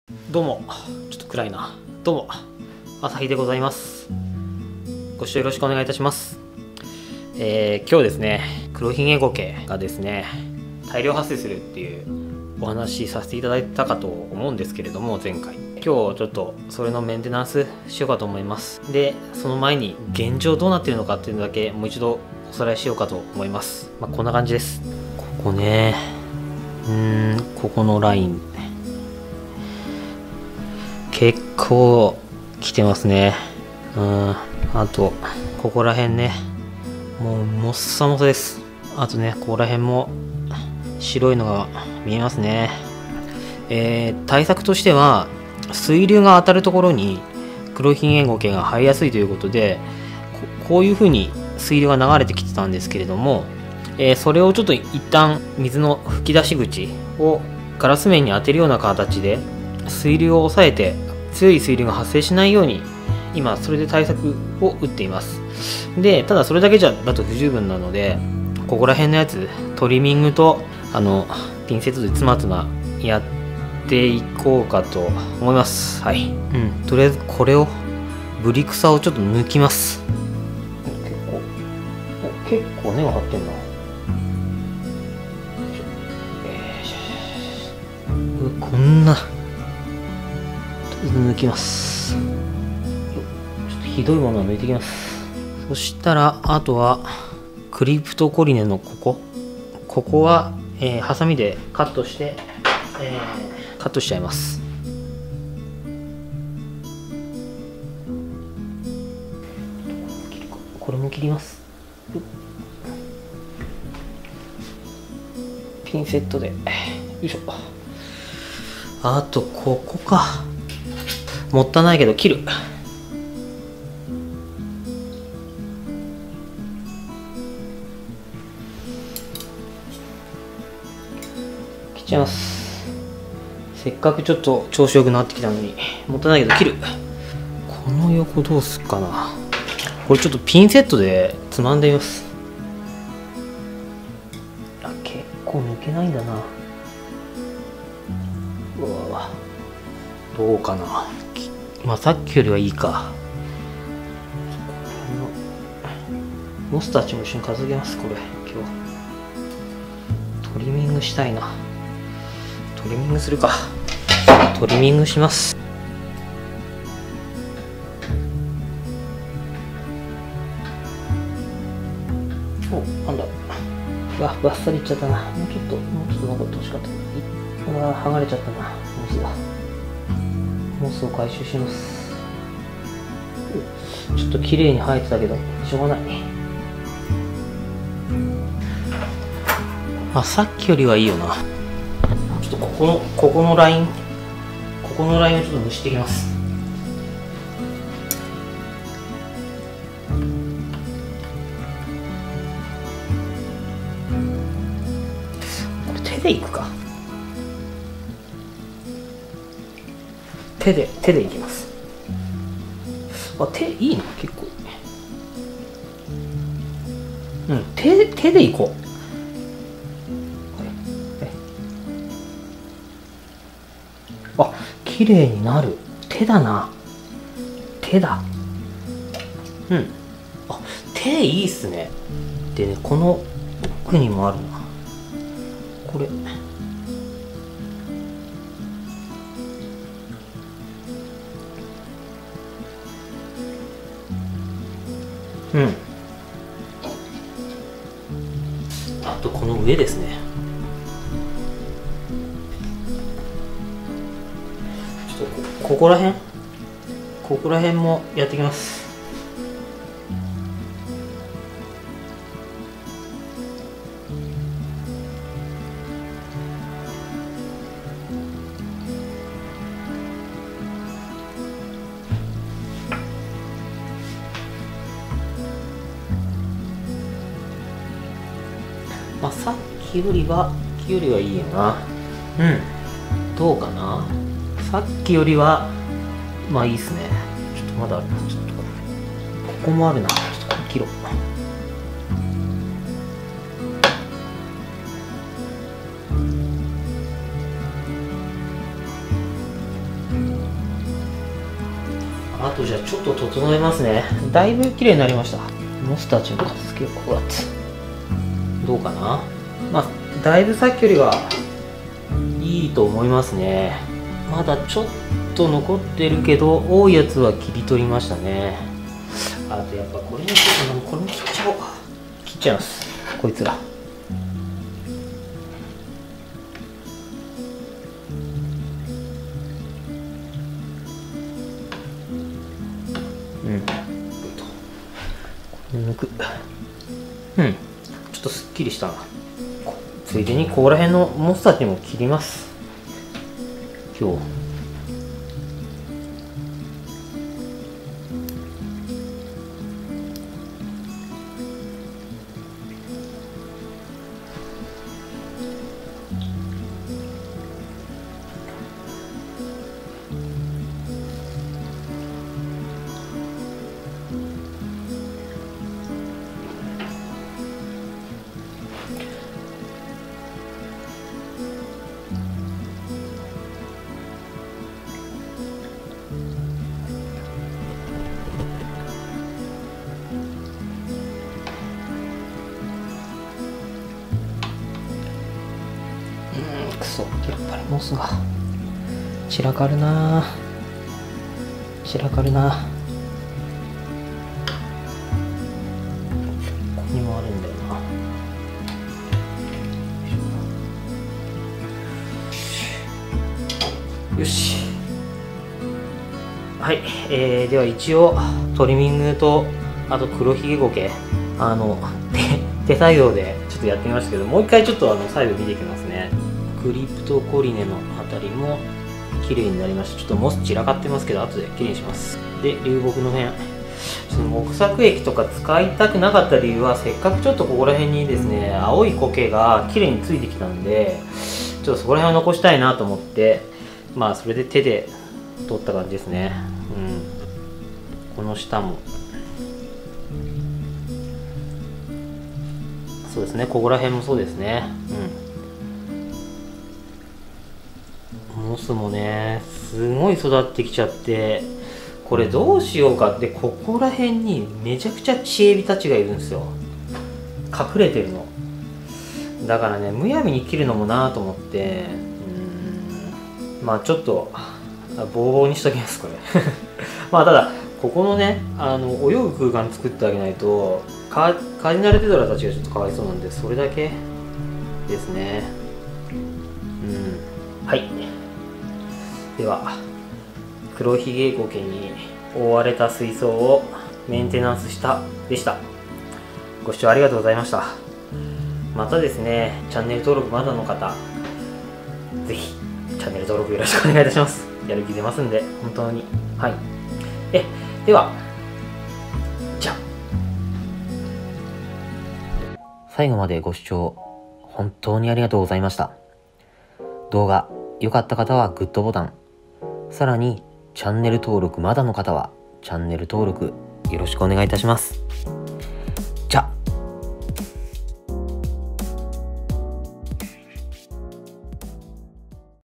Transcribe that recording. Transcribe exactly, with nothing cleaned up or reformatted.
どうも、ちょっと暗いな。どうも、朝日でございます。ご視聴よろしくお願いいたします。えー、今日ですね、黒ひげゴケがですね、大量発生するっていうお話しさせていただいたかと思うんですけれども、前回。今日ちょっとそれのメンテナンスしようかと思います。で、その前に現状どうなってるのかっていうのだけもう一度おさらいしようかと思います。まあ、こんな感じです。ここね、うーん、ここのライン。結構来てますね。うん。あと、ここら辺ね。もう、もっさもさです。あとね、ここら辺も白いのが見えますね。えー、対策としては、水流が当たるところに黒ひげゴケが生えやすいということで、こ, こういう風に水流が流れてきてたんですけれども、えー、それをちょっと一旦水の吹き出し口をガラス面に当てるような形で水流を抑えて強い水流が発生しないように今それで対策を打っています。でただそれだけじゃだと不十分なので、ここら辺のやつトリミングとあのピンセットでつまつまやっていこうかと思います。はい、うん、とりあえずこれをブリ草をちょっと抜きます。結構結構根が張ってんな。こんな抜きます。ちょっとひどいものは抜いていきます。そしたらあとはクリプトコリネのここここは、えー、ハサミでカットして、えー、カットしちゃいます。これも切ります。ピンセットでよいしょ。あとここか。もったいないけど切る。切っちゃいます。せっかくちょっと調子よくなってきたのにもったいないけど切る。この横どうすっかな。これちょっとピンセットでつまんでみます。あ、結構抜けないんだな。うわ、どうかな。まあさっきよりはいいか。モスたちも一緒に数えます。これ今日トリミングしたいな。トリミングするか。トリミングします。お、なんだ。うわ、バッサリいっちゃったな。もうちょっともうちょっと残ってほしかった。うわ、剥がれちゃったな。モスだ。モスを回収します。ちょっと綺麗に生えてたけどしょうがない。あ、さっきよりはいいよな。ちょっとここのここのラインここのラインをちょっと蒸していきます。これ手でいくか。手で手でいきます。あ、手いいな、結構。うん、手手でいこう。あ、綺麗になる。手だな。手だ。うん。あ、手いいっすね。でね、この奥にもあるな。これ。うん。あとこの上ですね。ちょっと こ, ここら辺ここら辺もやっていきます。まあ、さっきよりは、さっきよりはいいよな。うん。どうかな。さっきよりは、まあいいっすね。ちょっとまだあるな。ちょっとここもあるな。ちょっとこれ切ろう。 あとじゃあちょっと整えますね。だいぶ綺麗になりました。モスたちの片付けをこうやってどうかな。まあだいぶさっきよりはいいと思いますね。まだちょっと残ってるけど多いやつは切り取りましたね。あとやっぱこれにこれも切っちゃおう。切っちゃいます、こいつら。うん、これ抜く。うん、ちょっとすっきりしたな。ついでにここら辺のモンスターにも切ります、今日。くそ、やっぱりモスが散らかるな散らかるな。ここにもあるんだよな。よし、はい、えー、では一応トリミングとあと黒ひげゴケ、あの手作業でちょっとやってみましたけど、もう一回ちょっとあの再度見ていきますね。クリプトコリネのあたりも綺麗になりました。ちょっとモス散らかってますけど後で綺麗にします。で流木の辺、その木作液とか使いたくなかった理由は、せっかくちょっとここら辺にですね青い苔が綺麗についてきたんで、ちょっとそこら辺を残したいなと思って、まあそれで手で取った感じですね。うん、この下もそうですね、ここら辺もそうですね。うん、モスもねすごい育ってきちゃって、これどうしようかって、ここら辺にめちゃくちゃチエビたちがいるんですよ、隠れてるの。だからねむやみに切るのもなと思って、うん、まあちょっとボーボーにしときますこれまあただここのねあの泳ぐ空間作ってあげないとカージナルテトラたちがちょっとかわいそうなんで、それだけですね。うん、はい、では黒ひげゴケに覆われた水槽をメンテナンスしたでした。ご視聴ありがとうございました。またですねチャンネル登録まだの方、ぜひチャンネル登録よろしくお願いいたします。やる気出ますんで本当に。はい、えではじゃあ最後までご視聴本当にありがとうございました。動画良かった方はグッドボタン、さらにチャンネル登録まだの方はチャンネル登録よろしくお願いいたします。じゃあ